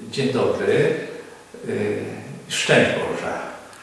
Dzień dobry. Szczęść Boże.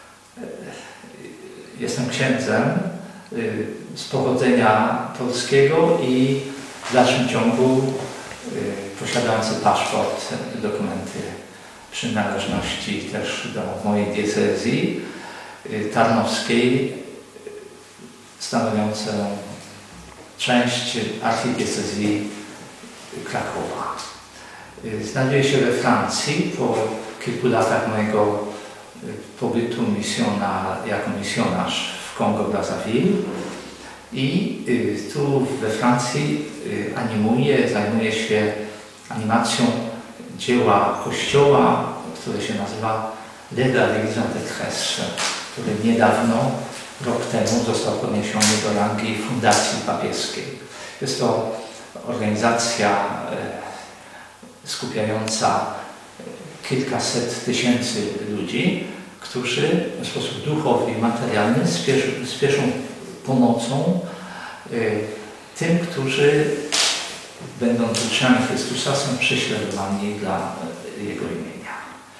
Jestem księdzem z pochodzenia polskiego i w dalszym ciągu posiadający paszport, dokumenty przynależności też do mojej diecezji tarnowskiej, stanowiące część archidiecezji Krakowa. Znajduję się we Francji po kilku latach mojego pobytu jako misjonarz w Kongo-Brazzaville i tu we Francji zajmuję się animacją dzieła kościoła, które się nazywa Le Église en détresse, który niedawno, rok temu, został podniesiony do rangi fundacji papieskiej. Jest to organizacja skupiająca kilkaset tysięcy ludzi, którzy w sposób duchowy i materialny spieszą pomocą tym, którzy będąc uczniami Chrystusa są prześladowani dla Jego imienia.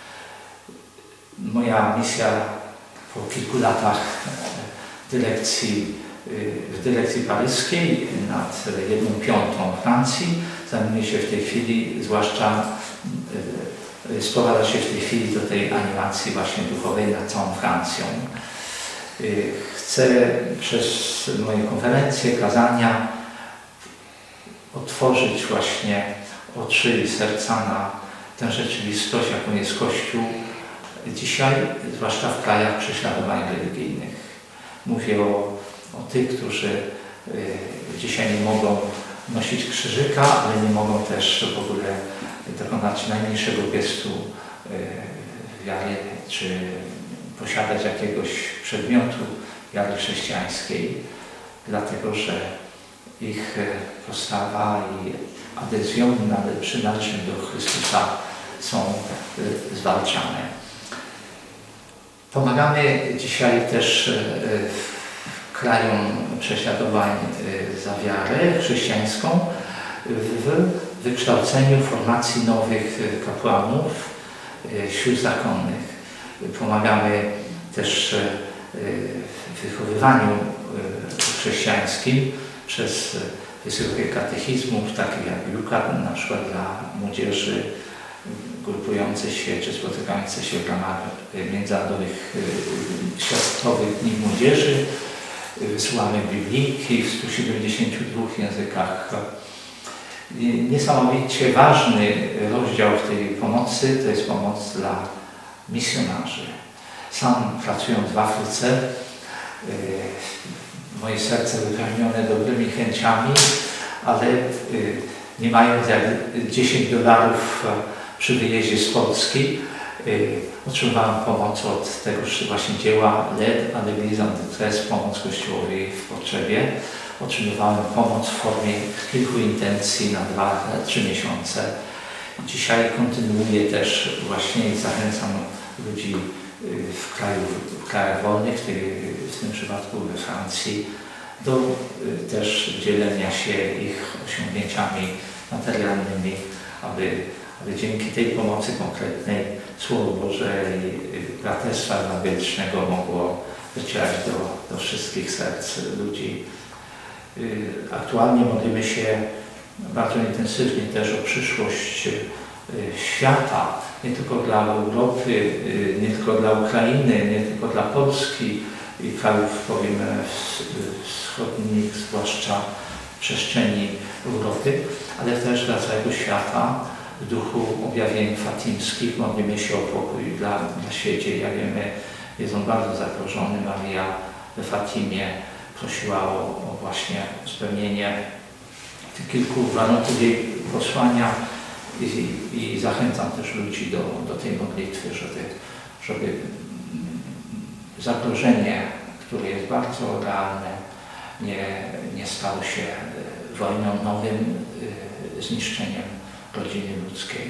Moja misja po kilku latach w dyrekcji paryskiej nad 1/5 Francji zajmuje się w tej chwili, sprowadza się w tej chwili do tej animacji właśnie duchowej nad całą Francją. Chcę przez moje konferencje, kazania otworzyć właśnie oczy i serca na tę rzeczywistość, jaką jest Kościół dzisiaj, zwłaszcza w krajach prześladowań religijnych. Mówię o tych, którzy dzisiaj nie mogą nosić krzyżyka, ale nie mogą też w ogóle dokonać najmniejszego gestu wiary, czy posiadać jakiegoś przedmiotu wiary chrześcijańskiej, dlatego że ich postawa i adezjon, przynależność do Chrystusa są zwalczane. Pomagamy dzisiaj też krajom prześladowań za wiarę chrześcijańską w wykształceniu, formacji nowych kapłanów, sił zakonnych. Pomagamy też w wychowywaniu chrześcijańskim przez wysyłkę katechizmów, takich jak Jukat, na przykład dla młodzieży grupującej się czy spotykającej się w ramach międzynarodowych światowych dni młodzieży. Wysyłamy biblijki w 172 językach. Niesamowicie ważny rozdział w tej pomocy to jest pomoc dla misjonarzy. Sam pracując w Afryce, moje serce wypełnione dobrymi chęciami, ale nie mając jak $10 przy wyjeździe z Polski, otrzymywałem pomoc od tegoż właśnie dzieła LED, Église en détresse, pomoc Kościołowi w potrzebie. Otrzymywałem pomoc w formie kilku intencji na 2-3 miesiące. Dzisiaj kontynuuję też właśnie i zachęcam ludzi w krajach wolnych, w tym przypadku we Francji, do też dzielenia się ich osiągnięciami materialnymi, aby dzięki tej pomocy konkretnej Słowo Boże i braterstwa ewangelicznego mogło docierać do wszystkich serc ludzi. Aktualnie modlimy się bardzo intensywnie też o przyszłość świata, nie tylko dla Europy, nie tylko dla Ukrainy, nie tylko dla Polski i krajów, powiemy, wschodnich, zwłaszcza przestrzeni Europy, ale też dla całego świata. W duchu objawień fatimskich modlimy się o pokój dla świecie. Jak wiemy, jest on bardzo zagrożony. Maria we Fatimie prosiła o właśnie spełnienie tych kilku warunków jej posłania i zachęcam też ludzi do tej modlitwy, żeby zagrożenie, które jest bardzo realne, nie stało się wojną, nowym zniszczeniem rodziny ludzkiej.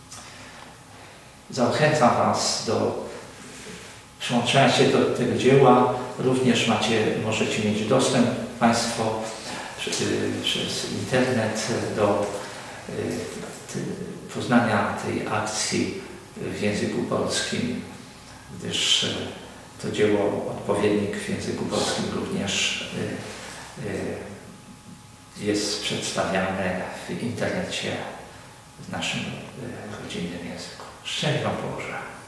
Zachęcam Was do przyłączenia się do tego dzieła. Również możecie mieć dostęp Państwo przez internet do poznania tej akcji w języku polskim, gdyż to dzieło odpowiednik w języku polskim również jest przedstawiane w internecie w naszym rodzinnym języku. Szczęść Wam Boże.